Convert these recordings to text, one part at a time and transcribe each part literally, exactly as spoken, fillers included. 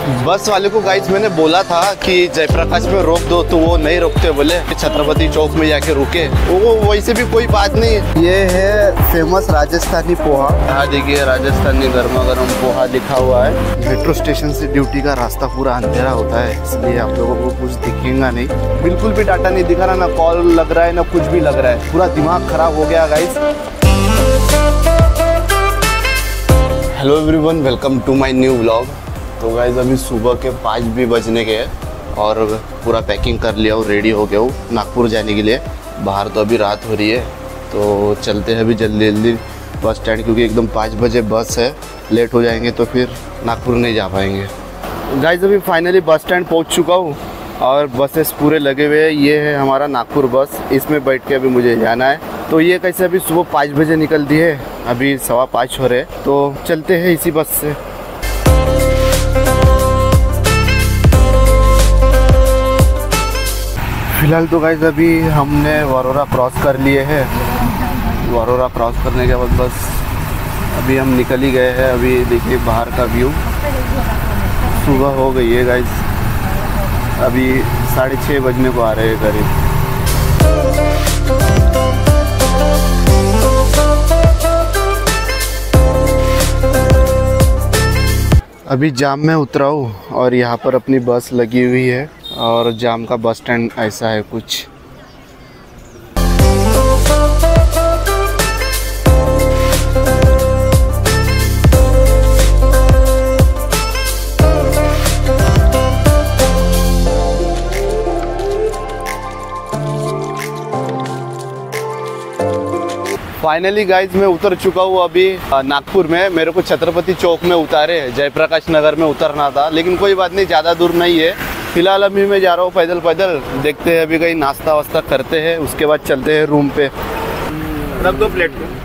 बस वाले को गाइस मैंने बोला था कि जयप्रकाश में रोक दो, तो वो नहीं रोकते, बोले छत्रपति चौक में जाके रुके। वो वैसे भी कोई बात नहीं। ये है फेमस राजस्थानी पोहा। यहाँ देखिए राजस्थानी गर्मा गर्म पोहा लिखा हुआ है। मेट्रो स्टेशन से ड्यूटी का रास्ता पूरा अंधेरा होता है, इसलिए आप लोगों को कुछ दिखेगा नहीं। बिल्कुल भी डाटा नहीं दिखा रहा, ना कॉल लग रहा है ना कुछ भी लग रहा है। पूरा दिमाग खराब हो गया guys. Hello everyone, welcome to my new vlog. तो गाइस अभी सुबह के पाँच भी बजने के हैं और पूरा पैकिंग कर लिया हूँ, रेडी हो गया हूँ नागपुर जाने के लिए। बाहर तो अभी रात हो रही है, तो चलते हैं अभी जल्दी जल्दी बस स्टैंड, क्योंकि एकदम पाँच बजे बस है। लेट हो जाएंगे तो फिर नागपुर नहीं जा पाएंगे। गाइस अभी फाइनली बस स्टैंड पहुँच चुका हूँ और बसेस पूरे लगे हुए हैं। ये है हमारा नागपुर बस, इसमें बैठ के अभी मुझे जाना है। तो ये कैसे अभी सुबह पाँच बजे निकल दी है, अभी सवा पाँच हो रहे, तो चलते हैं इसी बस से। फिलहाल तो गाइस अभी हमने वरोरा क्रॉस कर लिए हैं। वरोरा क्रॉस करने के बाद बस अभी हम निकल ही गए हैं। अभी देखिए बाहर का व्यू, सुबह हो गई है गाइस, अभी साढ़े छः बजने को आ रहे हैं करीब। अभी जाम में उतरा हूँ और यहाँ पर अपनी बस लगी हुई है और जाम का बस स्टैंड ऐसा है कुछ। फाइनली गाइज मैं उतर चुका हूँ अभी नागपुर में। मेरे को छत्रपति चौक में उतारे, जयप्रकाश नगर में उतरना था, लेकिन कोई बात नहीं, ज़्यादा दूर नहीं है। फिलहाल अभी मैं जा रहा हूँ पैदल पैदल। देखते हैं अभी कहीं नाश्ता वास्ता करते हैं, उसके बाद चलते हैं रूम पे। रख दो प्लेट को।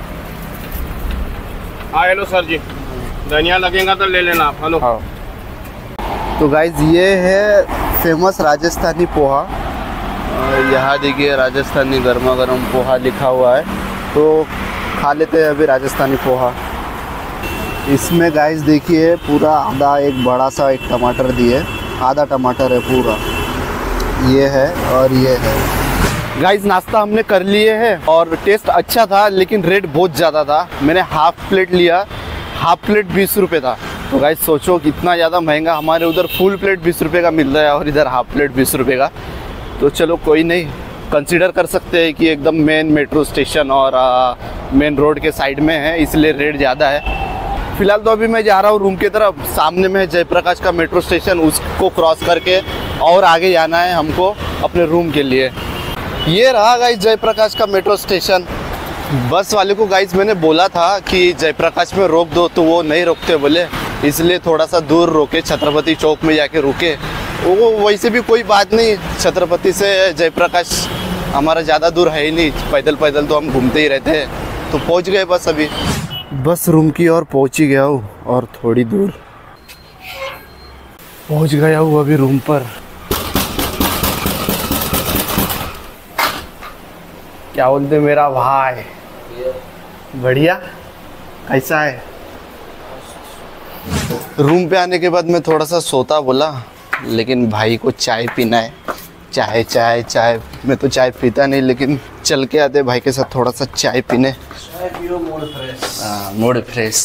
हाँ हेलो सर जी, धनिया लगेगा तो ले लेना आप। हेलो। हाँ तो गाइज ये है फेमस राजस्थानी पोहा। यहाँ देखिए राजस्थानी गर्मा गर्म पोहा लिखा हुआ है, तो खा लेते हैं अभी राजस्थानी पोहा। इसमें गाइस देखिए पूरा आधा एक बड़ा सा एक टमाटर दिए, आधा टमाटर है पूरा, ये है और ये है। गाइस नाश्ता हमने कर लिए है और टेस्ट अच्छा था, लेकिन रेट बहुत ज़्यादा था। मैंने हाफ प्लेट लिया, हाफ प्लेट बीस रुपये था। तो गाइस सोचो कितना ज़्यादा महंगा। हमारे उधर फुल प्लेट बीस रुपये का मिल रहा है और इधर हाफ प्लेट बीस रुपये का। तो चलो कोई नहीं, कंसीडर कर सकते हैं कि एकदम मेन मेट्रो स्टेशन और मेन रोड के साइड में है, इसलिए रेट ज़्यादा है। फिलहाल तो अभी मैं जा रहा हूँ रूम की तरफ। सामने में है जयप्रकाश का मेट्रो स्टेशन, उसको क्रॉस करके और आगे जाना है हमको अपने रूम के लिए। ये रहा गाइस जयप्रकाश का मेट्रो स्टेशन। बस वाले को गाइस मैंने बोला था कि जयप्रकाश में रोक दो, तो वो नहीं रोकते, बोले इसलिए थोड़ा सा दूर रोके, छत्रपति चौक में जाके रुके। वो वैसे भी कोई बात नहीं, छत्रपति से जयप्रकाश हमारा ज़्यादा दूर है ही नहीं, पैदल पैदल तो हम घूमते ही रहते हैं। तो पहुंच गए बस, अभी बस रूम की ओर पहुंच ही गया हूँ और थोड़ी दूर पहुंच गया हूँ अभी रूम पर। क्या बोलते मेरा भाई, बढ़िया, कैसा है? रूम पे आने के बाद मैं थोड़ा सा सोता बोला, लेकिन भाई को चाय पीना है। चाय चाय चाय, मैं तो चाय पीता नहीं, लेकिन चल के आते भाई के साथ थोड़ा सा चाय पीने। चाय पियो, मूड फ्रेश। हाँ मूड फ्रेश।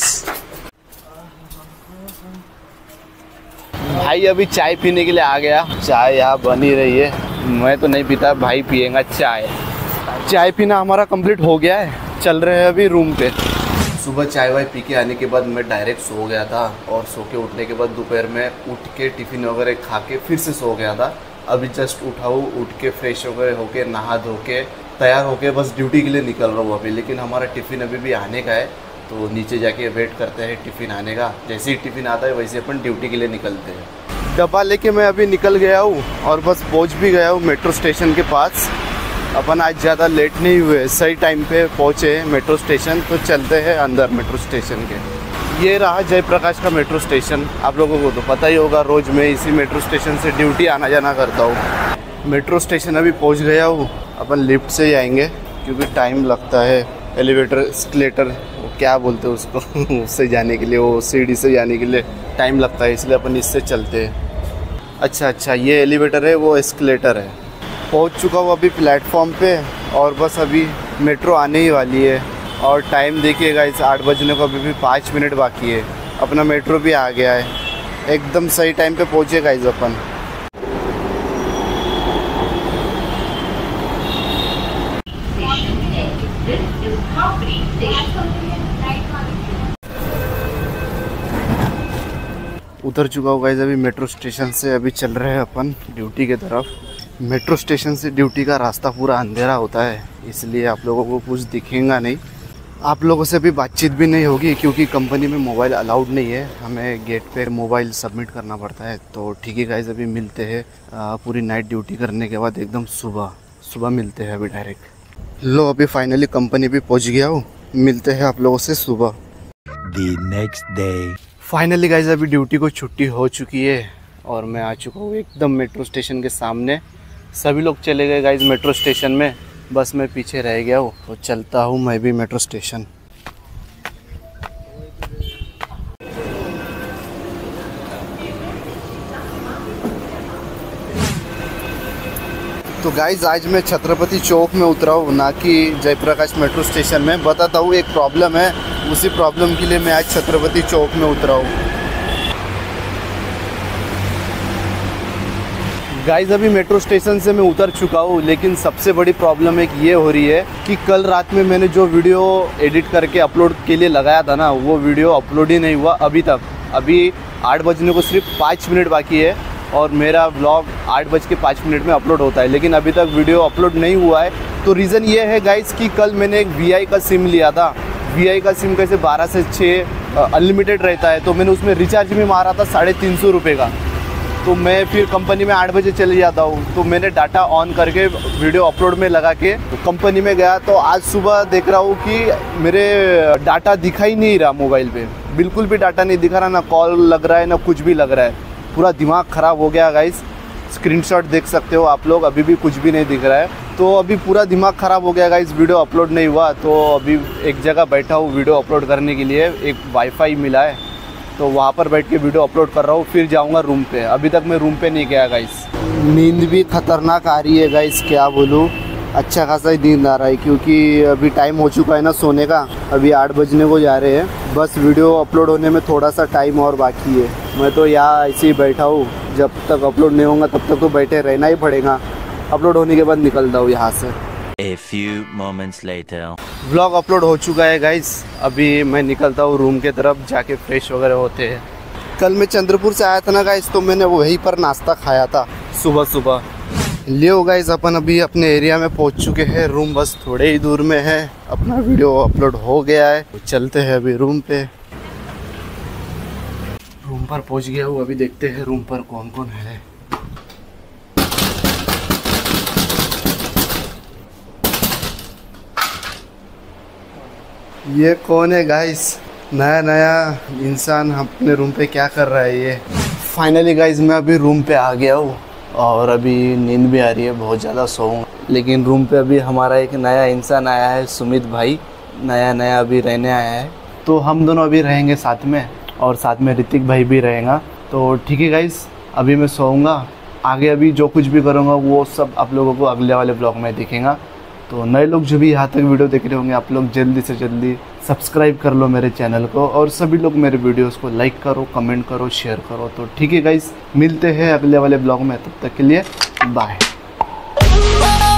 भाई अभी चाय पीने के लिए आ गया, चाय यहाँ बन ही रही है। मैं तो नहीं पीता, भाई पिएगा चाय। चाय पीना हमारा कंप्लीट हो गया है, चल रहे हैं अभी रूम पे। सुबह चाय वाय पी के आने के बाद मैं डायरेक्ट सो गया था और सो के उठने के बाद दोपहर में उठ के टिफ़िन वगैरह खा के फिर से सो गया था। अभी जस्ट उठा हूँ, उठ के फ्रेश वगैरह होके नहा धो के तैयार होके बस ड्यूटी के लिए निकल रहा हूँ अभी। लेकिन हमारा टिफ़िन अभी भी आने का है, तो नीचे जाके वेट करते हैं टिफ़िन आने का। जैसे ही टिफ़िन आता है वैसे अपन ड्यूटी के लिए निकलते हैं। डब्बा लेके मैं अभी निकल गया हूँ और बस पहुँच भी गया हूँ मेट्रो स्टेशन के पास। अपन आज ज़्यादा लेट नहीं हुए, सही टाइम पे पहुँचे मेट्रो स्टेशन। तो चलते हैं अंदर मेट्रो स्टेशन के। ये रहा जयप्रकाश का मेट्रो स्टेशन। आप लोगों को तो पता ही होगा, रोज़ मैं इसी मेट्रो स्टेशन से ड्यूटी आना जाना करता हूँ। मेट्रो स्टेशन अभी पहुँच गया हूँ। अपन लिफ्ट से ही आएंगे क्योंकि टाइम लगता है, एलिवेटर एस्केलेटर क्या बोलते हैं उसको उससे जाने के लिए, वो सीढ़ी से जाने के लिए टाइम लगता है, इसलिए अपन इससे चलते हैं। अच्छा अच्छा, ये एलिवेटर है, वो एस्केलेटर है। पहुंच चुका हूँ अभी प्लेटफॉर्म पे और बस अभी मेट्रो आने ही वाली है। और टाइम देखिएगा, इस आठ बजने को अभी भी पाँच मिनट बाकी है। अपना मेट्रो भी आ गया है, एकदम सही टाइम पे पहुँचेगा इस अपन। उतर चुका हूँ गाइस अभी मेट्रो स्टेशन से। अभी चल रहे हैं अपन ड्यूटी की तरफ। मेट्रो स्टेशन से ड्यूटी का रास्ता पूरा अंधेरा होता है, इसलिए आप लोगों को कुछ दिखेगा नहीं, आप लोगों से भी बातचीत भी नहीं होगी, क्योंकि कंपनी में मोबाइल अलाउड नहीं है, हमें गेट पे मोबाइल सबमिट करना पड़ता है। तो ठीक है गाइस, अभी मिलते हैं पूरी नाइट ड्यूटी करने के बाद, एकदम सुबह सुबह मिलते हैं अभी डायरेक्ट। लो अभी फाइनली कंपनी भी पहुंच गया हूँ, मिलते हैं आप लोगों से सुबह। The next day. Finally guys अभी ड्यूटी को छुट्टी हो चुकी है और मैं आ चुका हूँ एकदम मेट्रो स्टेशन के सामने। सभी लोग चले गए गाइस मेट्रो स्टेशन में, बस मैं पीछे रह गया हूँ। तो चलता हूँ मैं भी मेट्रो स्टेशन। तो गाइज आज मैं छत्रपति चौक में उतरा हूँ, ना कि जयप्रकाश मेट्रो स्टेशन में। बताता हूँ, एक प्रॉब्लम है, उसी प्रॉब्लम के लिए मैं आज छत्रपति चौक में उतरा हूँ। गाइज अभी मेट्रो स्टेशन से मैं उतर चुका हूँ, लेकिन सबसे बड़ी प्रॉब्लम एक ये हो रही है कि कल रात में मैंने जो वीडियो एडिट करके अपलोड के लिए लगाया था ना, वो वीडियो अपलोड ही नहीं हुआ अभी तक। अभी आठ बजने को सिर्फ पाँच मिनट बाकी है और मेरा व्लॉग आठ बज के पाँच मिनट में अपलोड होता है, लेकिन अभी तक वीडियो अपलोड नहीं हुआ है। तो रीज़न ये है गाइस कि कल मैंने एक वी आई का सिम लिया था। वी आई का सिम कैसे बारह से छः अनलिमिटेड रहता है, तो मैंने उसमें रिचार्ज भी मारा था साढ़े तीन सौ रुपये का। तो मैं फिर कंपनी में आठ बजे चले जाता हूँ, तो मैंने डाटा ऑन करके वीडियो अपलोड में लगा के तो कंपनी में गया। तो आज सुबह देख रहा हूँ कि मेरे डाटा दिखा ही नहीं रहा मोबाइल पे, बिल्कुल भी डाटा नहीं दिखा रहा, ना कॉल लग रहा है ना कुछ भी लग रहा है। पूरा दिमाग ख़राब हो गया गाइस, स्क्रीनशॉट देख सकते हो आप लोग, अभी भी कुछ भी नहीं दिख रहा है। तो अभी पूरा दिमाग ख़राब हो गया गाइस, वीडियो अपलोड नहीं हुआ। तो अभी एक जगह बैठा हूँ वीडियो अपलोड करने के लिए, एक वाईफाई मिला है तो वहाँ पर बैठ के वीडियो अपलोड कर रहा हूँ, फिर जाऊँगा रूम पे। अभी तक मैं रूम पे नहीं गया गाइस। नींद भी खतरनाक आ रही है गाइस, क्या बोलूँ, अच्छा खासा ही नींद आ रहा है, क्योंकि अभी टाइम हो चुका है ना सोने का। अभी आठ बजने को जा रहे हैं, बस वीडियो अपलोड होने में थोड़ा सा टाइम और बाकी है। मैं तो यहाँ ऐसे ही बैठा हूँ, जब तक अपलोड नहीं होगा तब तक तो बैठे रहना ही पड़ेगा। अपलोड होने के बाद निकलता हूँ यहाँ से। A few moments later. Vlog upload हो चुका है गाइस, अभी मैं निकलता हूँ रूम के तरफ, जाके फ्रेश वगैरह होते हैं। कल मैं चंद्रपुर से आया था ना गाइस, तो मैंने वहीं पर नाश्ता खाया था सुबह सुबह। लियो गाइस अपन अभी अपने एरिया में पहुंच चुके हैं, रूम बस थोड़े ही दूर में है, अपना वीडियो अपलोड हो गया है। तो चलते हैं अभी रूम पे। रूम पर पहुंच गया हूँ, अभी देखते हैं रूम पर कौन कौन है। ये कौन है गाइस, नया नया इंसान अपने रूम पे क्या कर रहा है ये। फाइनली गाइस मैं अभी रूम पे आ गया हूँ और अभी नींद भी आ रही है, बहुत ज़्यादा सोऊंगा। लेकिन रूम पे अभी हमारा एक नया इंसान आया है, सुमित भाई, नया नया अभी रहने आया है। तो हम दोनों अभी रहेंगे साथ में, और साथ में ऋतिक भाई भी रहेगा। तो ठीक है गाइस, अभी मैं सोऊंगा, आगे अभी जो कुछ भी करूँगा वो सब आप लोगों को अगले वाले ब्लॉग में दिखेगा। तो नए लोग जो भी यहाँ तक वीडियो देख रहे होंगे, आप लोग जल्दी से जल्दी सब्सक्राइब कर लो मेरे चैनल को, और सभी लोग मेरे वीडियोस को लाइक करो, कमेंट करो, शेयर करो। तो ठीक है गाइस, मिलते हैं अगले वाले ब्लॉग में, तब तक के लिए बाय।